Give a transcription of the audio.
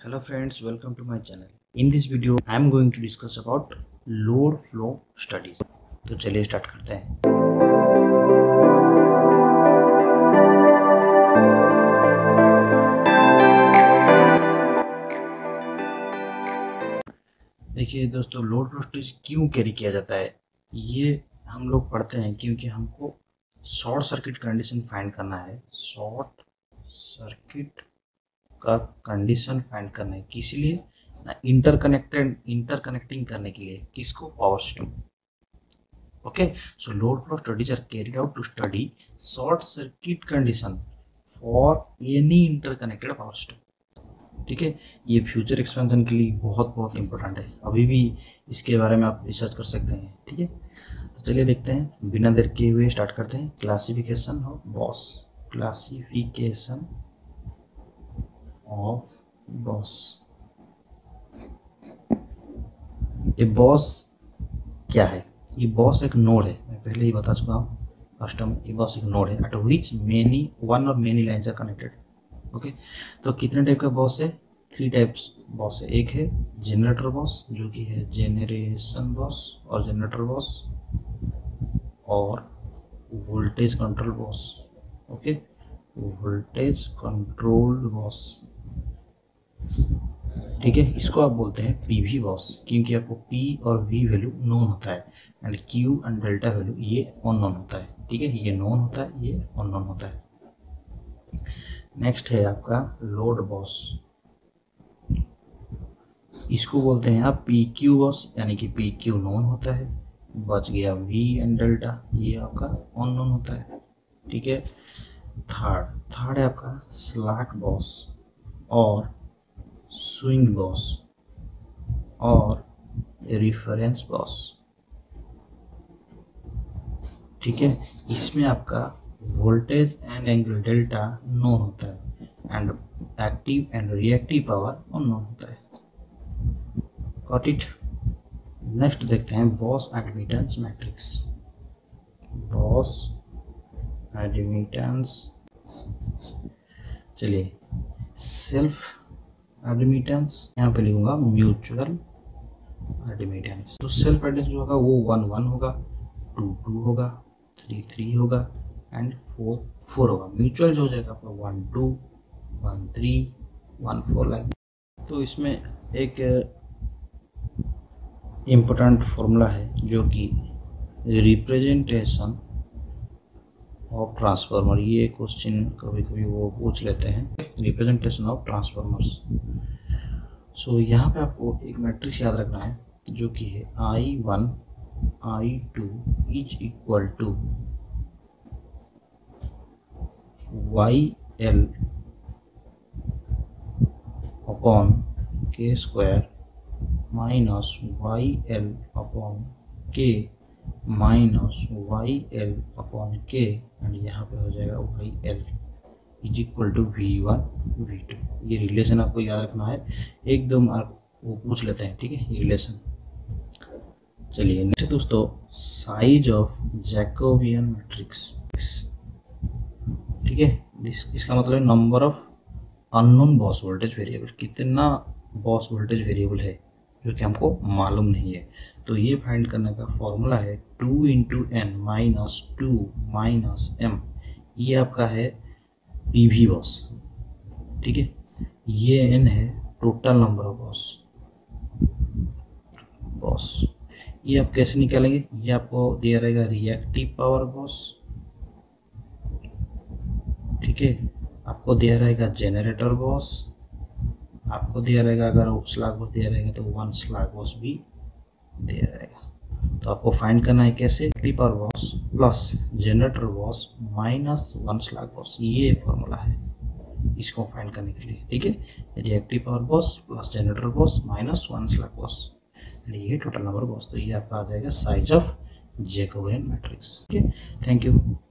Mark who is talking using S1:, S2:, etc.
S1: Hello friends, welcome to my channel. In this video I am going to discuss about load flow studies. तो चलिए start करते हैं। देखिए दोस्तों, load flow studies क्यों carry किया जाता है ये हम लोग पढ़ते हैं क्योंकि हमको शॉर्ट सर्किट कंडीशन फाइंड करना है। शॉर्ट सर्किट का कंडीशन फाइंड करना है, किस लिए ना, इंटरकनेक्टिंग करने के लिए, किसको, power system. Okay, so load flow studies are carried out to study short circuit condition for any interconnected power system. ठीक है, ये फ्यूचर एक्सपेंशन के लिए बहुत इंपॉर्टेंट है, अभी भी इसके बारे में आप रिसर्च कर सकते हैं। ठीक है, तो चलिए देखते हैं, बिना देर किए हुए स्टार्ट करते हैं। Classification of bus, classification of bus. ये बॉस क्या है? ये बॉस एक नोड है, मैं पहले ही बता चुका हूँ फर्स्ट टाइम। ये बॉस एक नोड है एट व्हिच वन और many lines are connected. Okay, तो कितने टाइप का बॉस है? 3 टाइप्स बॉस है। एक है जनरेटर बॉस, जो कि है जेनरेशन बॉस और जनरेटर बॉस, और voltage control bus. Okay, voltage controlled bus. ठीक है, इसको आप बोलते हैं पीवी बॉस, क्योंकि आपको पी और वी वैल्यू नोन होता है and Q and delta value ये अननोन होता है। ठीक है, ये नोन होता है, ये अननोन होता है। नेक्स्ट है आपका लोड बॉस, इसको बोलते हैं आप पी क्यू बॉस, यानी कि पी क्यू नोन होता है, बच गया वी एंड डेल्टा, ये आपका अननोन होता है। ठीक है, थर्ड है आपका स्लैक बॉस और स्विंग बॉस और रेफरेंस बॉस। ठीक है, इसमें आपका voltage and angle delta known होता है and active and reactive power unknown होता है। Got it? नेक्स्ट देखते हैं bus admittance matrix. Bus admittance, चलिए सेल्फ एडमिटेंस, यहाँ पे लिखूंगा म्यूचुअल एडमिटेंस। तो सेल्फ एडमिटेंस जो होगा वो 1-1 होगा, 2-2 होगा, 3-3 होगा एंड 4-4 होगा। म्यूचुअल जो हो जाएगा आपका 1-2, 1-3, 1-4 लाइक। तो इसमें एक इम्पोर्टेंट फॉर्मूला है जो कि रिप्रेजेंटेशन ऑफ ट्रांसफार्मर, ये क्वेश्चन कभी वो पूछ लेते हैं, रिप्रेजेंटेशन ऑफ ट्रांसफार्मर्स। सो यहाँ पे आपको एक मैट्रिक्स याद रखना है जो कि है I1 I2 is equal to YL upon K square minus YL upon K minus YL upon K and यहाँ पे हो जाएगा YL is equal to V1 V2। ये रिलेशन आपको याद रखना है, एक दो मार्क वो पूछ लेते हैं। ठीक है, ये रिलेशन। चलिए नेक्स्ट दोस्तों, साइज ऑफ जैकोबियन मैट्रिक्स। ठीक है, इसका मतलब number of unknown bus voltage variable, कितना बॉस वोल्टेज वेरिएबल है जो कि हमको मालूम नहीं है। तो ये फाइंड करने का फॉर्मूला है 2 × n माइनस 2 माइनस m। ये आपका है पीवी बॉस। ठीक है, ये n है टोटल नंबर ऑफ बॉस। ये आप कैसे निकालेंगे? ये आपको दिया रहेगा रिएक्टिव पावर बॉस। ठीक है, आपको दिया रहेगा जनरेटर बॉस, आपको दिया रहेगा, अगर स्लैक बॉस दिया रहेगा तो 1 स्लैक बॉस भी दिया रहेगा। तो आपको फाइंड करना है कैसे? Reactive power bus plus generator bus minus 1 slack bus, ये फॉर्मूला है इसको फाइंड करने के लिए। ठीक है, reactive power bus plus generator bus minus 1 slack bus, ये टोटल नंबर बॉस। तो ये आपका आ जाएगा साइज ऑफ जैकोबियन मैट्रिक्स। ठीक है, थैंक यू।